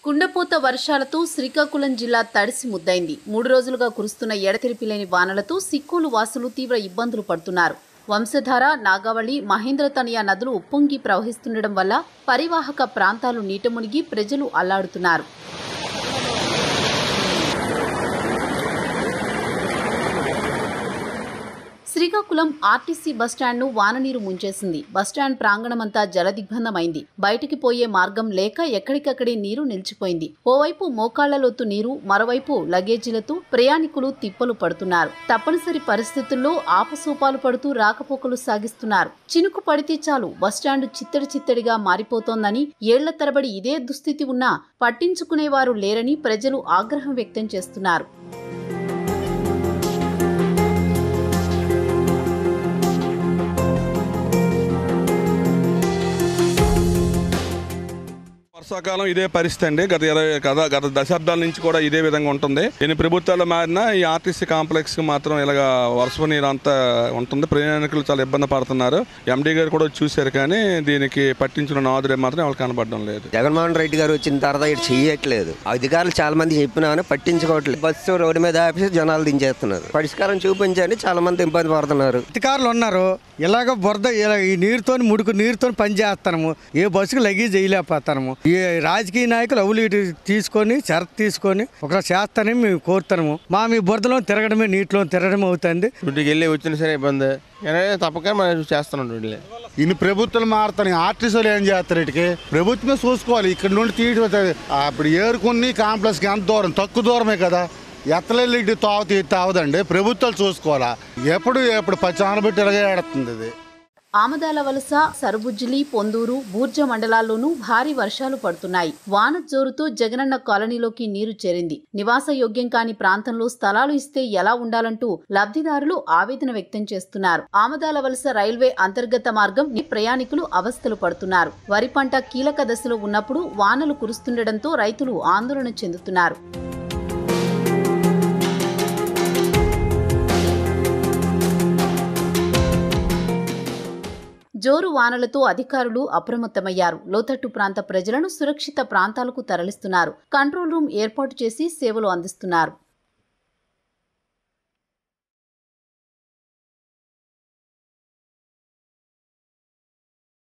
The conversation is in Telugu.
కుండపోత వర్షాలతో శ్రీకాకుళం జిల్లా తడిసి ముద్దైంది. 3 రోజులుగా కురుస్తున్న ఎడతెరిపిలేని వానలతో సిక్కోలు వాసులు తీవ్ర ఇబ్బందులు పడుతున్నారు. వంశధార, నాగావళి, మహేంద్రతనయ నదులు ఉప్పొంగి ప్రవహిస్తుండడం వల్ల పరివాహక ప్రాంతాలు నీట మునిగి ప్రజలు అల్లాడుతున్నారు. శ్రీకాకుళం ఆర్టీసీ బస్టాండ్ను వాననీరు ముంచేసింది. బస్టాండ్ ప్రాంగణమంతా జలదిగ్బంధమైంది. బయటికి పోయే మార్గం లేక ఎక్కడికక్కడే నీరు నిలిచిపోయింది. ఓవైపు మోకాళ్లలోతు నీరు, మరోవైపు లగేజీలతో ప్రయాణికులు తిప్పలు పడుతున్నారు. తప్పనిసరి పరిస్థితుల్లో ఆపసోపాలు పడుతూ రాకపోకలు సాగిస్తున్నారు. చినుకు పడితే చాలు బస్టాండ్ చిత్తడి చిత్తడిగా మారిపోతోందని, ఏళ్ల తరబడి ఇదే దుస్థితి ఉన్నా పట్టించుకునేవారు లేరని ప్రజలు ఆగ్రహం వ్యక్తం చేస్తున్నారు. వర్షాకాలం ఇదే పరిస్థితి అండి. గత దశాబ్దాల నుంచి కూడా ఇదే విధంగా ఉంటుంది. ఎన్ని ప్రభుత్వాలు మారినా ఈ ఆర్టీసీ కాంప్లెక్స్ మాత్రం ఇలాగా వర్షపు నీరు అంతా ఉంటుంది. ప్రయాణికులు చాలా ఇబ్బంది పడుతున్నారు. ఎండీ గారు కూడా చూశారు, కానీ దీనికి పట్టించిన నాదుడే మాత్రం ఎవరు కనబడడం లేదు. జగన్మోహన్ రెడ్డి గారు వచ్చిన తర్వాత ఇక్కడ చేయట్లేదు. అధికారులు చాలా మంది చెప్పినా పట్టించుకోవట్లేదు. బస్సు రోడ్డు మీద ఆపేసి జనాలు దించేస్తున్నారు. పరిష్కారం చూపించండి, చాలా మంది ఇబ్బంది పడుతున్నారు. అధికారులు ఉన్నారు, ఇలాగ బురద ఈ నీరుతో ముడుకు నీరుతో పని చేస్తాము. ఏ బస్సుకు లగేజ్ చేయలేకపోతాము. ఈ రాజకీయ నాయకులు అవులు తీసుకొని షరతు తీసుకొని ఒక చేస్తానని మేము కోరుతాము. మీ బురదలో తిరగడమే, నీటిలో తిరగడమే అవుతుంది. డ్యూటీకి వెళ్ళి వచ్చిన సరే ఇబ్బంది తప్పక మనం చేస్తున్నాం. ఇన్ని ప్రభుత్వాలు మారుతాయి, ఆర్టీసీలు ఏం చేస్తారు? ఇటుకి ప్రభుత్వమే చూసుకోవాలి. ఇక్కడ నుండి తీయడం అప్పుడు ఏరుకుని కాంప్లెక్స్కి ఎంత దూరం, తక్కువ దూరమే కదా. ఎత్తలెల్లి తావదండి, ప్రభుత్వాలు చూసుకోవాలా. ఎప్పుడు పచ్చాన పెట్టి ఎడగేడుతుంది ఇది. ఆమదాల వలస, సరుబుజ్జిలి, పొందూరు, బూర్జ మండలాల్లోనూ భారీ వర్షాలు పడుతున్నాయి. వాన జోరుతో జగనన్న కాలనీలోకి నీరు చేరింది. నివాస యోగ్యం కాని ప్రాంతంలో స్థలాలు ఇస్తే ఎలా ఉండాలంటూ లబ్ధిదారులు ఆవేదన వ్యక్తం చేస్తున్నారు. ఆమదాల వలస రైల్వే అంతర్గత మార్గం ప్రయాణికులు అవస్థలు పడుతున్నారు. వరి పంట కీలక దశలో ఉన్నప్పుడు వానలు కురుస్తుండటంతో రైతులు ఆందోళన చెందుతున్నారు. జోరు వానలతో అధికారులు అప్రమత్తమయ్యారు. లోతట్టు ప్రాంత ప్రజలను సురక్షిత ప్రాంతాలకు తరలిస్తున్నారు. కంట్రోల్ రూమ్ ఏర్పాటు చేసి సేవలు అందిస్తున్నారు.